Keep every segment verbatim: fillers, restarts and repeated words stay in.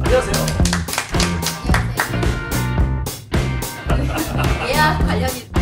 안녕하세요. 예약 관련이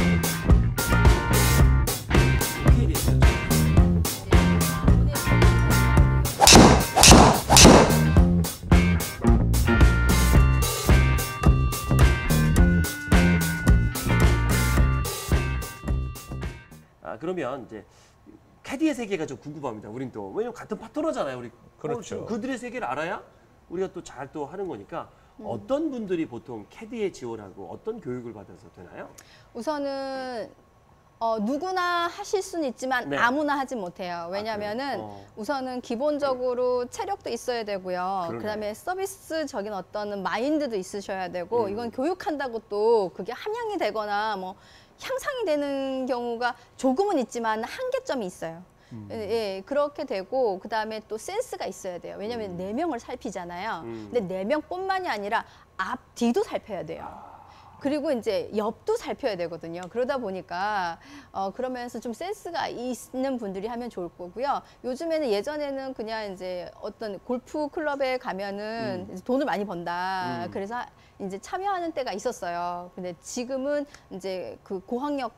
아, 그러면 이제 캐디의 세계가 좀 궁금합니다. 우린 또 왜냐면 같은 파트너잖아요. 우리 그렇죠. 어, 그들의 세계를 알아야 우리가 또 잘 또 하는 거니까 음. 어떤 분들이 보통 캐디에 지원하고 어떤 교육을 받아서 되나요? 우선은 어, 누구나 하실 수는 있지만 네. 아무나 하지 못해요. 왜냐면은 그래요? 어. 우선은 기본적으로 체력도 있어야 되고요. 그러네. 그다음에 서비스적인 어떤 마인드도 있으셔야 되고 음. 이건 교육한다고 또 그게 함양이 되거나 뭐 향상이 되는 경우가 조금은 있지만 한계점이 있어요. 음. 예, 그렇게 되고 그다음에 또 센스가 있어야 돼요. 왜냐하면 음. 네 명을 살피잖아요. 음. 근데 네 명뿐만이 아니라 앞, 뒤도 살펴야 돼요. 그리고 이제 옆도 살펴야 되거든요. 그러다 보니까 어 그러면서 좀 센스가 있는 분들이 하면 좋을 거고요. 요즘에는 예전에는 그냥 이제 어떤 골프 클럽에 가면은 음. 이제 돈을 많이 번다. 음. 그래서 이제 참여하는 때가 있었어요. 근데 지금은 이제 그 고학력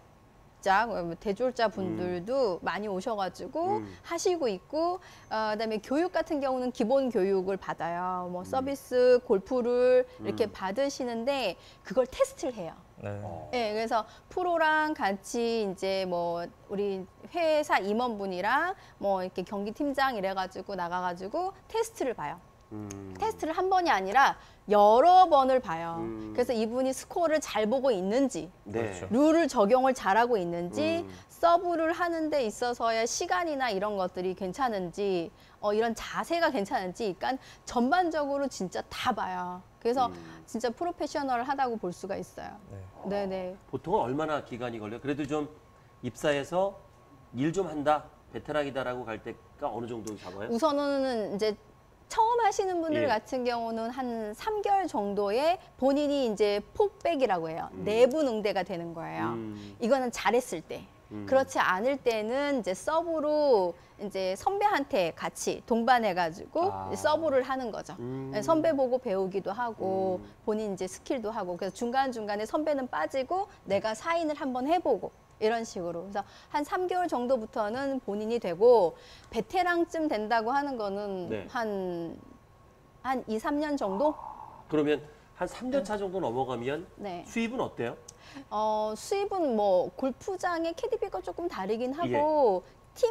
대졸자 분들도 음. 많이 오셔가지고 음. 하시고 있고 어, 그다음에 교육 같은 경우는 기본 교육을 받아요. 뭐 음. 서비스, 골프를 이렇게 음. 받으시는데 그걸 테스트를 해요. 네. 어. 네, 그래서 프로랑 같이 이제 뭐 우리 회사 임원분이랑 뭐 이렇게 경기 팀장 이래가지고 나가가지고 테스트를 봐요. 음. 테스트를 한 번이 아니라 여러 번을 봐요. 음. 그래서 이분이 스코어를 잘 보고 있는지, 네. 그렇죠. 룰을 적용을 잘하고 있는지, 음. 서브를 하는 데 있어서의 시간이나 이런 것들이 괜찮은지, 어, 이런 자세가 괜찮은지, 그러니까 전반적으로 진짜 다 봐요. 그래서 음. 진짜 프로페셔널 하다고 볼 수가 있어요. 네. 네네. 보통은 얼마나 기간이 걸려요? 그래도 좀 입사해서 일 좀 한다, 베테랑이다라고 갈 때가 어느 정도 잡아요? 우선은 이제 처음 하시는 분들 예. 같은 경우는 한 삼 개월 정도에 본인이 이제 폭백이라고 해요. 음. 내분 응대가 되는 거예요. 음. 이거는 잘했을 때. 음. 그렇지 않을 때는 이제 서브로 이제 선배한테 같이 동반해가지고 아. 서브를 하는 거죠. 음. 선배 보고 배우기도 하고 음. 본인 이제 스킬도 하고 그래서 중간중간에 선배는 빠지고 내가 사인을 한번 해보고 이런 식으로. 그래서 한 삼 개월 정도부터는 본인이 되고 베테랑쯤 된다고 하는 거는 네. 한, 한 이, 삼 년 정도? 그러면 한 삼 년 차 정도 넘어가면 네. 수입은 어때요? 어, 수입은 뭐 골프장의 캐디비가 조금 다르긴 예. 하고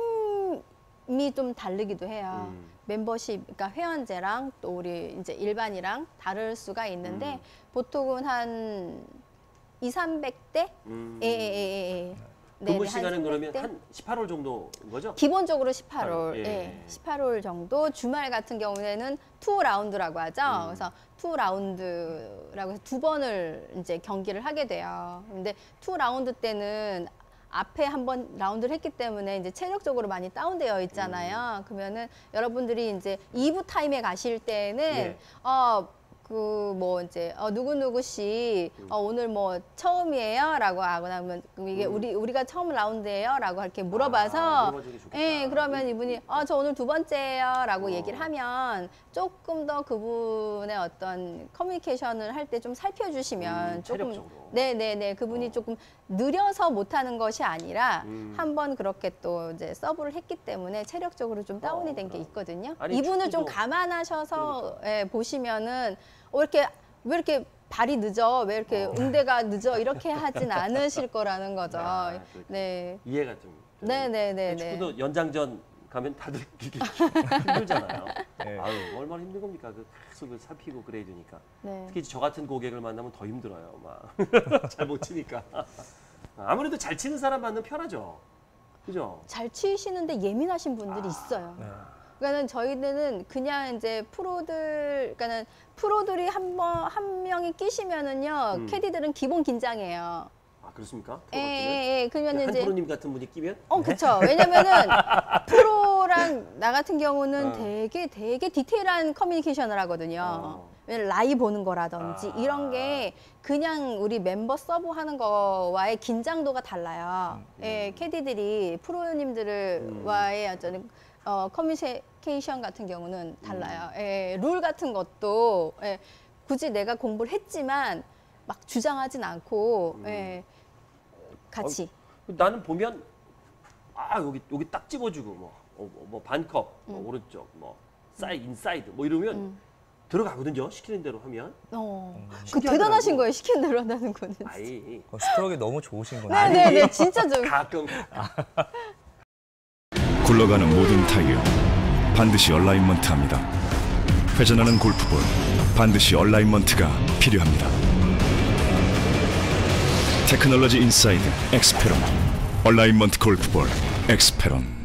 팀이 좀 다르기도 해요. 음. 멤버십, 그러니까 회원제랑 또 우리 이제 일반이랑 다를 수가 있는데 음. 보통은 한 이삼백 대? 음. 예, 예, 예, 예. 근무 네네, 한 시간은 그러면 삼백 대? 한 십팔 월 정도인 거죠? 기본적으로 십팔 월, 예. 예. 십팔 월 정도. 주말 같은 경우에는 투 라운드라고 하죠. 음. 그래서 투 라운드라고 해서 두 번을 이제 경기를 하게 돼요. 근데 투 라운드 때는 앞에 한 번 라운드를 했기 때문에 이제 체력적으로 많이 다운되어 있잖아요. 음. 그러면은 여러분들이 이제 이 부 타임에 가실 때는 예. 어, 그 뭐 이제 어 누구누구 씨 어, 오늘 뭐 처음이에요라고 하고 나면 이게 음. 우리 우리가 처음 라운드예요라고 이렇게 아, 물어봐서 물어봐주기 좋겠다. 예 그러면 이분이 어 저 오늘 두 번째예요라고 어. 얘기를 하면 조금 더 그분의 어떤 커뮤니케이션을 할 때 좀 살펴주시면 음, 조금 체력적으로. 네네네 그분이 어. 조금 느려서 못하는 것이 아니라 음. 한번 그렇게 또 이제 서브를 했기 때문에 체력적으로 좀 다운이 어, 된 게 그럼. 있거든요. 아니, 이분을 좀 축구도- 감안하셔서 예, 보시면은 어, 이렇게 왜 이렇게 발이 늦어? 왜 이렇게 어. 응대가 늦어? 이렇게 하진 않으실 거라는 거죠. 아, 그렇죠. 네. 이해가 좀. 네네네네. 축구도 연장전 가면 다들 이렇게 힘들잖아요. 네. 아유, 얼마나 힘든 겁니까? 그 계속 살피고 그래야 되니까. 네. 특히 저 같은 고객을 만나면 더 힘들어요. 막 잘 못 치니까. 아무래도 잘 치는 사람 만나면 편하죠. 그죠? 잘 치시는데 예민하신 분들이 아. 있어요. 네. 그러니까는 저희들은 그냥 이제 프로들, 그러니까는 프로들이 한 번, 한 명이 끼시면은요, 음. 캐디들은 기본 긴장해요. 아, 그렇습니까? 예, 프로 같으면? 예, 예. 그러면 한 이제. 프로님 같은 분이 끼면? 어, 그쵸. 왜냐면은 프로랑 나 같은 경우는 어. 되게 되게 디테일한 커뮤니케이션을 하거든요. 어. 왜냐면 라이 보는 거라든지 아. 이런 게 그냥 우리 멤버 서브 하는 거와의 긴장도가 달라요. 음. 예, 캐디들이 프로님들과의 어떤 어, 커뮤니케 커뮤니케이션 같은 경우는 달라요. 예, 룰 같은 것도 예, 굳이 내가 공부를 했지만 막 주장하진 않고 예, 같이. 어, 나는 보면 아 여기 여기 딱 집어주고 뭐, 어, 뭐 반컵, 뭐 오른쪽, 뭐 사이 인사이드 뭐 이러면 음. 들어가거든요. 시키는 대로 하면. 어, 그 신기하더라고. 대단하신 거예요. 시키는 대로 한다는 거는. 아이 어, 스트로크 너무 좋으신 거네요. 네네네, 진짜 좀. 가끔 굴러가는 모든 타이어 반드시 얼라이먼트합니다. 회전하는 골프볼 반드시 얼라이먼트가 필요합니다. 테크놀로지 인사이드 엑스페론 얼라이먼트 골프볼 엑스페론.